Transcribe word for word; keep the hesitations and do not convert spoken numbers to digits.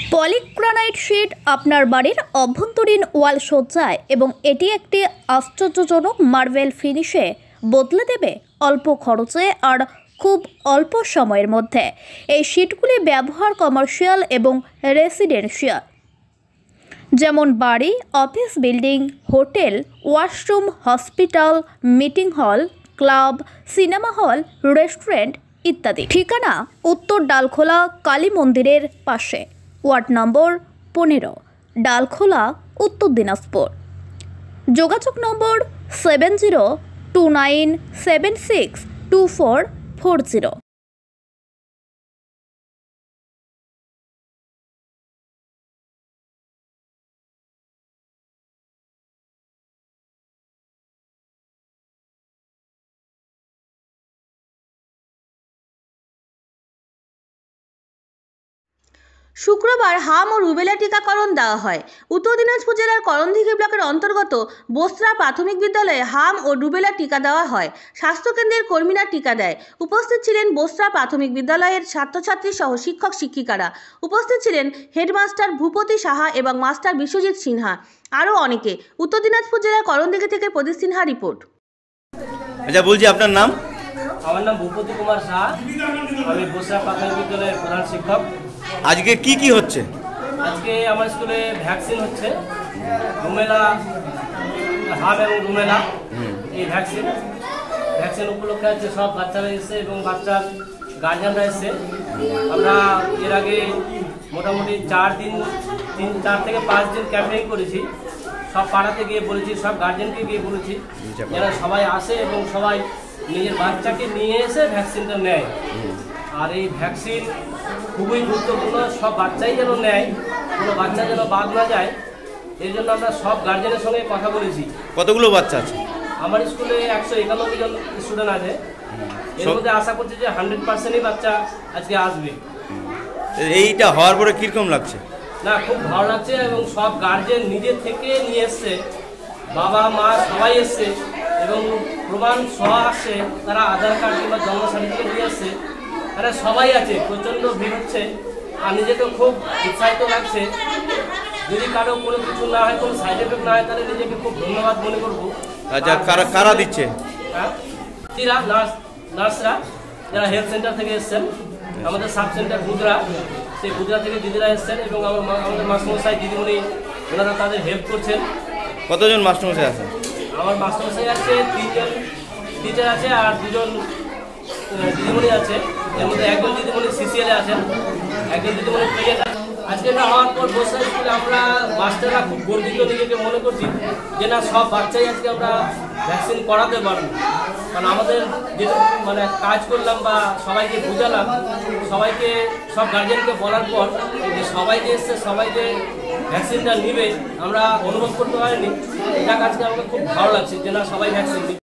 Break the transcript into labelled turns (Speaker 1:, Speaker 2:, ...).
Speaker 1: Polygranite sheet আপনার বাড়ির অভ্যন্তরীণ ওয়াল সজ্জায় এবং এটি একটি আশ্চর্যজনক মার্বেল ফিনিশে বদলে দেবে অল্প খরচে আর খুব অল্প সময়ের মধ্যে। এই শীটগুলি ব্যবহার কমার্শিয়াল এবং রেসিডেন্সিয়াল, যেমন বাড়ি, office building, hotel, washroom, hospital, meeting hall, club, cinema hall, restaurant ইত্যাদি। ঠিকানা উত্তর ডালখোলা কালী মন্দিরের পাশে, ওয়ার্ড নম্বর পনেরো, ডালখোলা, উত্তর দিনাজপুর। যোগাযোগ number seven zero two nine seven six two four four zero.
Speaker 2: শুক্রবার হাম ও রুবেলা টিকাকরণ দেওয়া হয়। উত্তর দিনাজপুর জেলার করণদিঘি ব্লকের অন্তর্গত বোসরা প্রাথমিক বিদ্যালয়ে হাম ও রুবেলা টিকা দেওয়া হয়। স্বাস্থ্যকেন্দ্রের কর্মীরা টিকা দেয়। উপস্থিত ছিলেন বোসরা প্রাথমিক বিদ্যালয়ের ছাত্রছাত্রী সহ শিক্ষক শিক্ষিকারা। উপস্থিত ছিলেন হেডমাস্টার ভূপতি সাহা এবং মাস্টার বিশ্বজিৎ সিনহা, আরও অনেকে। উত্তর দিনাজপুর জেলার করণদিঘি থেকে প্রদীপ সিনহা রিপোর্ট।
Speaker 3: আচ্ছা, বলছি আপনার নাম?
Speaker 4: আমার নাম ভূপতি কুমার সাহা, আমি বোসরা প্রাথমিক বিদ্যালয়ের প্রধান শিক্ষক।
Speaker 3: আজকে কি কি হচ্ছে?
Speaker 4: আজকে আমার স্কুলে ভ্যাকসিন হচ্ছে, রুমেলা, হাম এবং রুমেলা, এই ভ্যাকসিন ভ্যাকসিন উপলক্ষে আছে সব বাচ্চারা এসছে এবং বাচ্চার গার্জিয়ানরা এসছে। আমরা এর আগে মোটামুটি চার দিন তিন চার থেকে পাঁচ দিন ক্যাম্পেইন করেছি। সব পাড়াতে গিয়ে বলেছি, সব গার্জিয়ানকে গিয়ে বলেছি যারা সবাই আসে এবং সবাই নিজের বাচ্চাকে নিয়ে এসে ভ্যাকসিনটা নেয়। আর এই ভ্যাকসিন খুবই গুরুত্বপূর্ণ, সব বাচ্চাই যেন নেয়, কোনো বাচ্চা যেন বাদ না যায়, এই জন্য আমরা সব গার্জেনের সঙ্গে কথা বলেছি।
Speaker 3: কতগুলো বাচ্চা আছে?
Speaker 4: আমার স্কুলে একশো একানব্বই জন স্টুডেন্ট আছে। এর মধ্যে আশা করছি যে হান্ড্রেড পার্সেন্টই বাচ্চা আজকে আসবে।
Speaker 3: এইটা হওয়ার পরে কীরকম লাগছে?
Speaker 4: না, খুব ভালো লাগছে এবং সব গার্জেন নিজের থেকে নিয়ে এসছে, বাবা মা সবাই এসছে এবং প্রমাণ সহ আসছে, তারা আধার কার্ড কিংবা জন্ম সার্টিফিকেট নিয়ে এসছে, তারা সবাই আছে। প্রচণ্ড ভিড় হচ্ছে আর নিজেকে খুব উৎসাহিত লাগছে। যদি কারো কোনো কিছু না হয়, কোনো সাইড এফেক্ট না হয়, তাহলে নিজেকে খুব ধন্যবাদ মনে করবো।
Speaker 3: আচ্ছা, কারা কারা দিচ্ছে?
Speaker 4: হ্যাঁ, দিদিরা, নার্স নার্সরা যারা হেলথ সেন্টার থেকে এসছেন, আমাদের সাব সেন্টার বুদরা, সেই বুদরা থেকে দিদিরা এসছেন এবং আমাদের মাস্টারমশাই দিদিমণি, ওনারা তাদের হেল্প করছেন।
Speaker 3: কতজন মাস্টারমশাই আছেন? আমার
Speaker 4: মাস্টারমশাই আছে তিনজন, টিচার আছে আর দুজন দিদিমণি আছে। এর মধ্যে একজন দিদিমণি সিসিএলে আছেন, একজন দিদিমণি প্রেজেন্ট আছে। আজকে এটা হওয়ার পর বোসরা স্কুলে আমরা মাস্টাররা খুব গর্বিত নিজেকে মনে করছি যে না, সব বাচ্চাই আজকে আমরা ভ্যাকসিন করাতে পারবো। কারণ আমাদের যে মানে কাজ করলাম বা সবাইকে বুঝালাম, সবাইকে সব গার্জেনকে বলার পর যে সবাইকে এসছে, সবাইকে ভ্যাকসিনটা নিবে আমরা অনুভব করতে পারিনি। এটা আজকে আমাকে খুব ভালো লাগছে যে না, সবাই ভ্যাকসিন